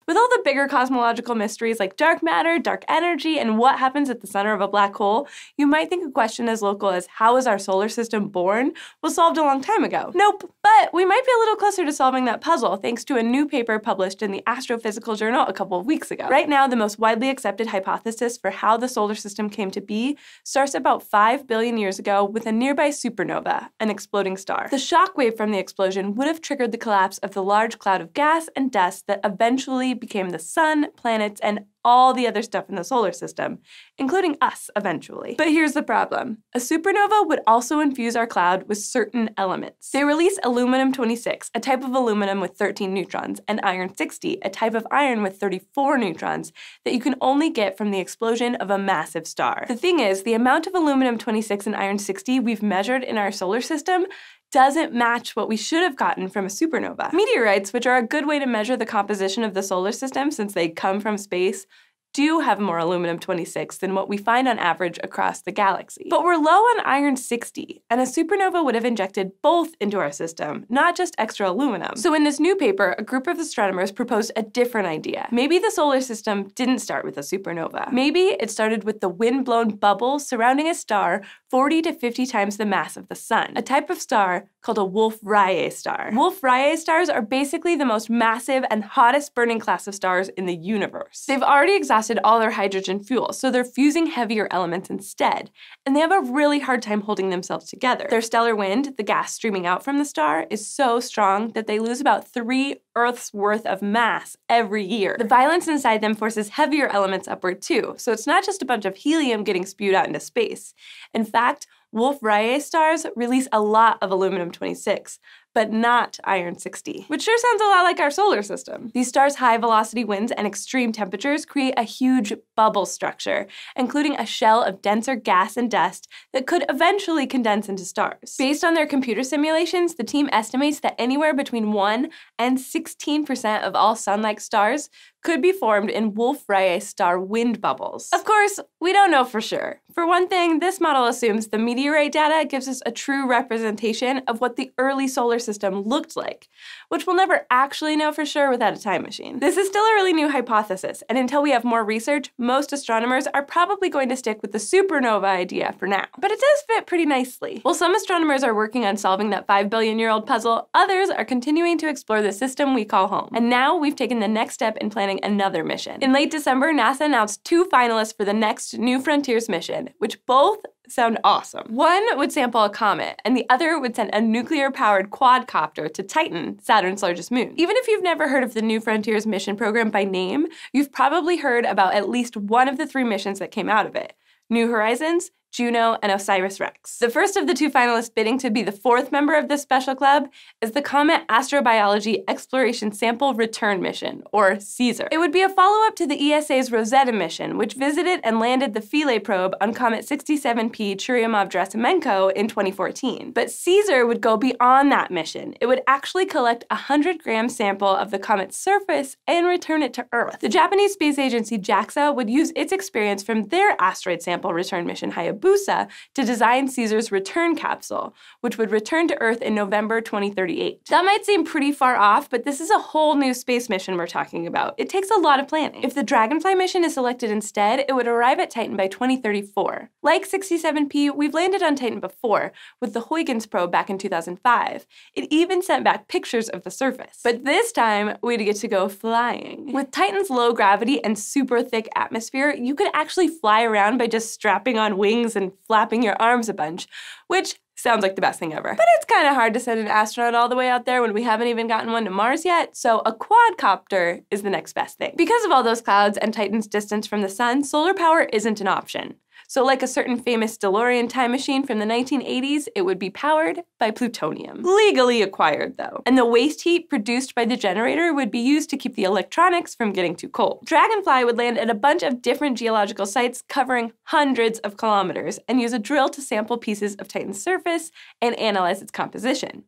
With all the bigger cosmological mysteries like dark matter, dark energy, and what happens at the center of a black hole, you might think a question as local as how was our solar system born was solved a long time ago. Nope, but we might be a little closer to solving that puzzle thanks to a new paper published in the Astrophysical Journal a couple of weeks ago. Right now, the most widely accepted hypothesis for how the solar system came to be starts about 5 billion years ago with a nearby supernova, an exploding star. The shockwave from the explosion would have triggered the collapse of the large cloud of gas and dust that eventually became the sun, planets, and all the other stuff in the solar system, including us eventually. But here's the problem. A supernova would also infuse our cloud with certain elements. They release aluminum-26, a type of aluminum with 13 neutrons, and iron-60, a type of iron with 34 neutrons, that you can only get from the explosion of a massive star. The thing is, the amount of aluminum-26 and iron-60 we've measured in our solar system doesn't match what we should have gotten from a supernova. Meteorites, which are a good way to measure the composition of the solar system since they come from space, do have more aluminum-26 than what we find on average across the galaxy. But we're low on iron-60, and a supernova would have injected both into our system, not just extra aluminum. So in this new paper, a group of astronomers proposed a different idea. Maybe the solar system didn't start with a supernova. Maybe it started with the wind-blown bubbles surrounding a star 40 to 50 times the mass of the sun, a type of star called a Wolf-Rayet star. Wolf-Rayet stars are basically the most massive and hottest burning class of stars in the universe. They've already exhausted all their hydrogen fuel, so they're fusing heavier elements instead, and they have a really hard time holding themselves together. Their stellar wind, the gas streaming out from the star, is so strong that they lose about 3 Earth's worth of mass every year. The violence inside them forces heavier elements upward too, so it's not just a bunch of helium getting spewed out into space. In fact, Wolf-Rayet stars release a lot of aluminum-26, but not iron-60, which sure sounds a lot like our solar system. These stars' high-velocity winds and extreme temperatures create a huge bubble structure, including a shell of denser gas and dust that could eventually condense into stars. Based on their computer simulations, the team estimates that anywhere between 1 and 16% of all sun-like stars could be formed in Wolf-Rayet star wind bubbles. Of course, we don't know for sure. For one thing, this model assumes the meteorite data gives us a true representation of what the early solar system looked like, which we'll never actually know for sure without a time machine. This is still a really new hypothesis, and until we have more research, most astronomers are probably going to stick with the supernova idea for now. But it does fit pretty nicely. While some astronomers are working on solving that 5 billion-year-old puzzle, others are continuing to explore the system we call home. And now we've taken the next step in planning another mission. In late December, NASA announced 2 finalists for the next New Frontiers mission, which both sound awesome. One would sample a comet, and the other would send a nuclear-powered quadcopter to Titan, Saturn's largest moon. Even if you've never heard of the New Frontiers mission program by name, you've probably heard about at least one of the 3 missions that came out of it: New Horizons, Juno, and OSIRIS-REx. The first of the 2 finalists bidding to be the 4th member of this special club is the Comet Astrobiology Exploration Sample Return Mission, or CESAR. It would be a follow-up to the ESA's Rosetta mission, which visited and landed the Philae probe on Comet 67P Churyumov-Gerasimenko in 2014. But CESAR would go beyond that mission. It would actually collect a 100-gram sample of the comet's surface and return it to Earth. The Japanese space agency JAXA would use its experience from their asteroid sample return mission Hayabusa to design CESAR's return capsule, which would return to Earth in November 2038. That might seem pretty far off, but this is a whole new space mission we're talking about. It takes a lot of planning. If the Dragonfly mission is selected instead, it would arrive at Titan by 2034. Like 67P, we've landed on Titan before, with the Huygens probe back in 2005. It even sent back pictures of the surface. But this time, we'd get to go flying. With Titan's low gravity and super thick atmosphere, you could actually fly around by just strapping on wings and flapping your arms a bunch, which sounds like the best thing ever. But it's kind of hard to send an astronaut all the way out there when we haven't even gotten one to Mars yet, so a quadcopter is the next best thing. Because of all those clouds and Titan's distance from the sun, solar power isn't an option. So like a certain famous DeLorean time machine from the 1980s, it would be powered by plutonium. Legally acquired, though. And the waste heat produced by the generator would be used to keep the electronics from getting too cold. Dragonfly would land at a bunch of different geological sites covering hundreds of kilometers and use a drill to sample pieces of Titan's surface and analyze its composition.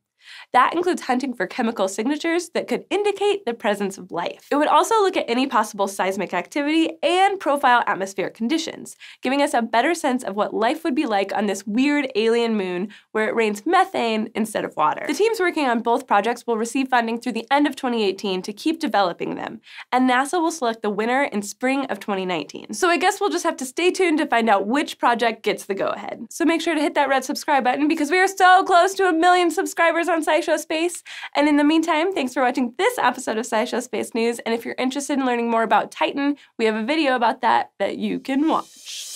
That includes hunting for chemical signatures that could indicate the presence of life. It would also look at any possible seismic activity and profile atmospheric conditions, giving us a better sense of what life would be like on this weird alien moon where it rains methane instead of water. The teams working on both projects will receive funding through the end of 2018 to keep developing them, and NASA will select the winner in spring of 2019. So I guess we'll just have to stay tuned to find out which project gets the go-ahead. So make sure to hit that red subscribe button because we are so close to 1 million subscribers on SciShow Space. And in the meantime, thanks for watching this episode of SciShow Space News, and if you're interested in learning more about Titan, we have a video about that you can watch.